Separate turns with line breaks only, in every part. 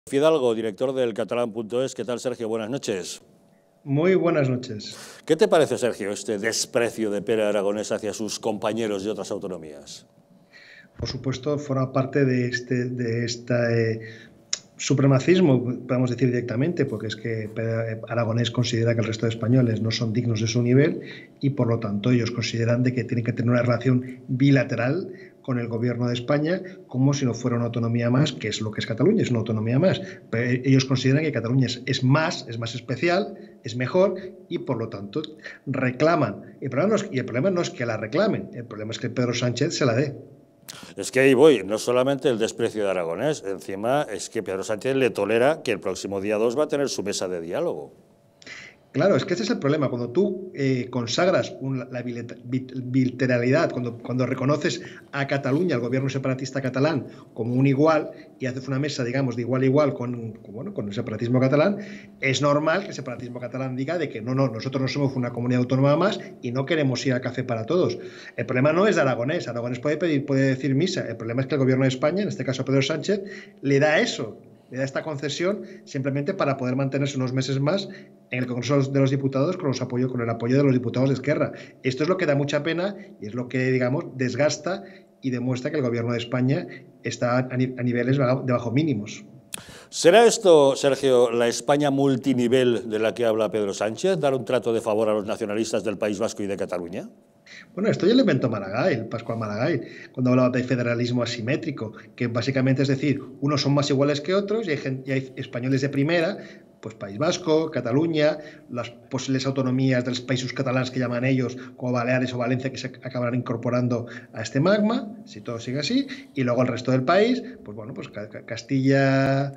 Fidalgo, director del Catalán.es. ¿Qué tal, Sergio? Buenas noches.
Muy buenas noches.
¿Qué te parece, Sergio, este desprecio de Pere Aragonés hacia sus compañeros de otras autonomías?
Por supuesto, forma parte de este supremacismo, podemos decir directamente, porque es que Aragonés considera que el resto de españoles no son dignos de su nivel y, por lo tanto, ellos consideran de que tienen que tener una relación bilateral con el gobierno de España como si no fuera una autonomía más, que es lo que es Cataluña, es una autonomía más. Pero ellos consideran que Cataluña es más especial, es mejor y, por lo tanto, reclaman. Y el problema no es que la reclamen, el problema es que Pedro Sánchez se la dé.
Es que ahí voy, no solamente el desprecio de Aragonés, encima es que Pedro Sánchez le tolera que el próximo día 2 va a tener su mesa de diálogo.
Claro, es que ese es el problema. Cuando tú consagras la bilateralidad, cuando reconoces a Cataluña, al gobierno separatista catalán, como un igual y haces una mesa, digamos, de igual a igual con el separatismo catalán, es normal que el separatismo catalán diga de que no, nosotros no somos una comunidad autónoma más y no queremos ir a café para todos. El problema no es de Aragonés. Aragonés puede decir misa. El problema es que el gobierno de España, en este caso Pedro Sánchez, le da eso. Le da esta concesión simplemente para poder mantenerse unos meses más en el Congreso de los Diputados con el apoyo de los diputados de Esquerra. Esto es lo que da mucha pena y es lo que, digamos, desgasta y demuestra que el gobierno de España está a niveles de bajo mínimos.
¿Será esto, Sergio, la España multinivel de la que habla Pedro Sánchez? ¿Dar un trato de favor a los nacionalistas del País Vasco y de Cataluña?
Bueno, esto ya lo inventó Maragall, Pascual Maragall, cuando hablaba de federalismo asimétrico, que básicamente es decir, unos son más iguales que otros y hay españoles de primera, pues País Vasco, Cataluña, las posibles autonomías de los países catalanes que llaman ellos, como Baleares o Valencia, que se acabarán incorporando a este magma, si todo sigue así, y luego el resto del país, pues bueno, pues Castilla...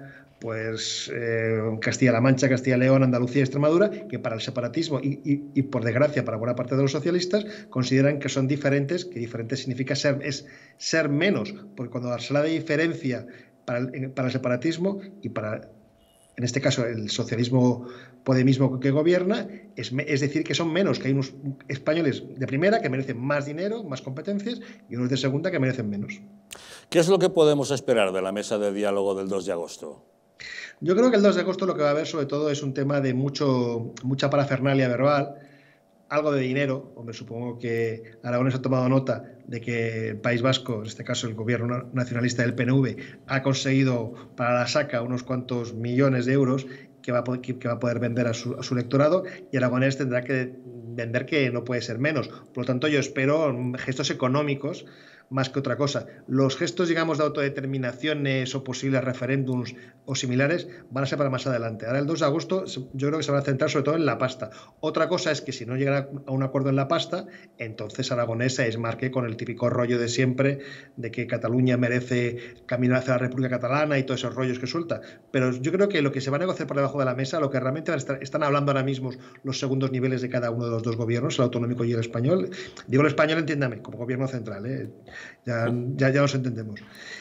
Castilla-La Mancha, Castilla-León, Andalucía y Extremadura, que para el separatismo y por desgracia para buena parte de los socialistas consideran que son diferentes, que diferente significa ser menos, porque cuando se habla de diferencia para el separatismo y para, en este caso, el socialismo podemismo que gobierna, es decir que son menos, que hay unos españoles de primera que merecen más dinero, más competencias, y unos de segunda que merecen menos.
¿Qué es lo que podemos esperar de la mesa de diálogo del 2 de agosto?
Yo creo que el 2 de agosto lo que va a haber sobre todo es un tema de mucha parafernalia verbal, algo de dinero. Hombre, supongo que Aragonés ha tomado nota de que el País Vasco, en este caso el gobierno nacionalista del PNV, ha conseguido para la saca unos cuantos millones de euros que va a poder vender a su electorado, y Aragonés tendrá que vender que no puede ser menos. Por lo tanto, yo espero gestos económicos más que otra cosa. Los gestos, digamos, de autodeterminaciones o posibles referéndums o similares van a ser para más adelante. Ahora, el 2 de agosto, yo creo que se van a centrar sobre todo en la pasta. Otra cosa es que si no llegan a un acuerdo en la pasta, entonces Aragonés se desmarque con el típico rollo de siempre de que Cataluña merece caminar hacia la República Catalana y todos esos rollos que suelta. Pero yo creo que lo que se va a negociar por debajo de la mesa, lo que realmente están hablando ahora mismo los segundos niveles de cada uno de los dos gobiernos, el autonómico y el español. Digo el español, entiéndame, como gobierno central, ya nos entendemos.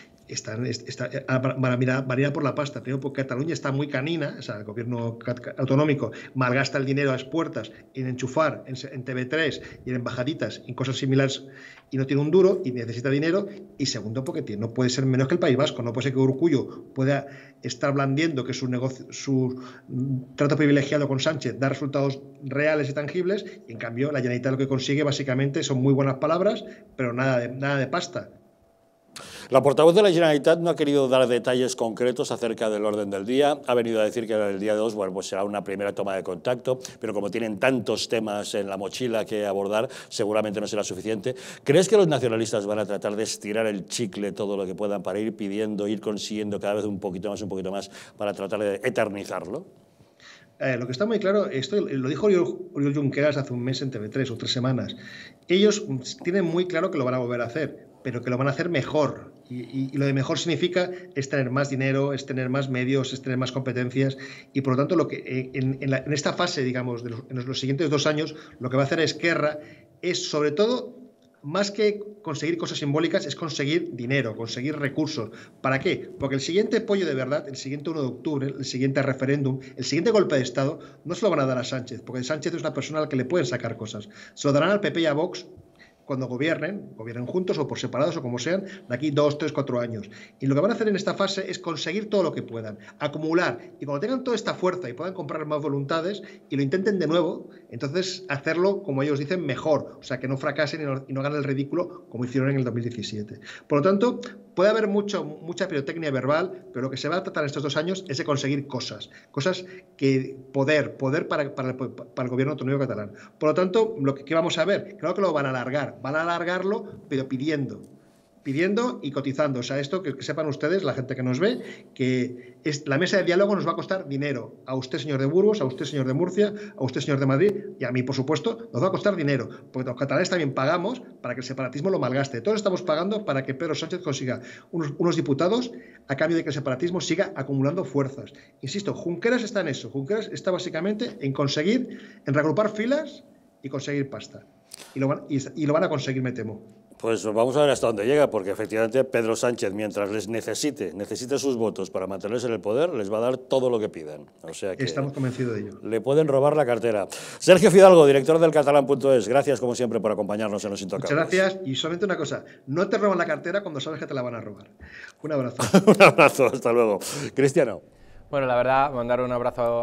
Van a mirar por la pasta. Primero, porque Cataluña está muy canina, o sea, el gobierno autonómico malgasta el dinero a las puertas en enchufar en TV3 y en embajaditas, en cosas similares, y no tiene un duro y necesita dinero. Y segundo, porque no puede ser menos que el País Vasco. No puede ser que Urkullu pueda estar blandiendo que su trato privilegiado con Sánchez da resultados reales y tangibles, y en cambio la Generalitat lo que consigue básicamente son muy buenas palabras, pero nada de pasta.
La portavoz de la Generalitat no ha querido dar detalles concretos acerca del orden del día. Ha venido a decir que el día 2, bueno, pues será una primera toma de contacto, pero como tienen tantos temas en la mochila que abordar, seguramente no será suficiente. ¿Crees que los nacionalistas van a tratar de estirar el chicle todo lo que puedan para ir pidiendo, ir consiguiendo cada vez un poquito más, para tratar de eternizarlo?
Lo que está muy claro, esto lo dijo Oriol Junqueras hace un mes en TV3 o 3 semanas. Ellos tienen muy claro que lo van a volver a hacer, pero que lo van a hacer mejor. Y lo de mejor significa es tener más dinero, es tener más medios, es tener más competencias. Y por lo tanto, lo que en esta fase, digamos, en los siguientes 2 años, lo que va a hacer Esquerra es, sobre todo, más que conseguir cosas simbólicas, es conseguir dinero, conseguir recursos. ¿Para qué? Porque el siguiente pollo de verdad, el siguiente 1 de octubre, el siguiente referéndum, el siguiente golpe de Estado, no se lo van a dar a Sánchez, porque Sánchez es una persona a la que le pueden sacar cosas. Se lo darán al PP y a Vox, cuando gobiernen juntos o por separados o como sean, de aquí 2, 3, 4 años. Y lo que van a hacer en esta fase es conseguir todo lo que puedan, acumular. Y cuando tengan toda esta fuerza y puedan comprar más voluntades y lo intenten de nuevo, entonces hacerlo, como ellos dicen, mejor. O sea, que no fracasen y no hagan el ridículo como hicieron en el 2017. Por lo tanto, puede haber mucha pirotecnia verbal, pero lo que se va a tratar estos 2 años es de conseguir cosas que poder para el gobierno autonómico catalán. Por lo tanto, ¿qué vamos a ver? Claro que lo van a alargarlo, pero pidiendo y cotizando. O sea, esto que sepan ustedes, la gente que nos ve, que la mesa de diálogo nos va a costar dinero. A usted, señor de Burgos, a usted, señor de Murcia, a usted, señor de Madrid, y a mí, por supuesto, nos va a costar dinero. Porque los catalanes también pagamos para que el separatismo lo malgaste. Todos estamos pagando para que Pedro Sánchez consiga unos diputados a cambio de que el separatismo siga acumulando fuerzas. Insisto, Junqueras está en eso. Junqueras está básicamente en reagrupar filas y conseguir pasta. Y lo van a conseguir, me temo.
Pues vamos a ver hasta dónde llega, porque efectivamente Pedro Sánchez, mientras les necesite sus votos para mantenerse en el poder, les va a dar todo lo que pidan. O sea que
estamos convencidos de ello.
Le pueden robar la cartera. Sergio Fidalgo, director del Catalán.es, gracias como siempre por acompañarnos en Los Intocables.
Muchas gracias, y solamente una cosa, no te roban la cartera cuando sabes que te la van a robar. Un abrazo.
Un abrazo, hasta luego. Cristiano.
Bueno, la verdad, mandar un abrazo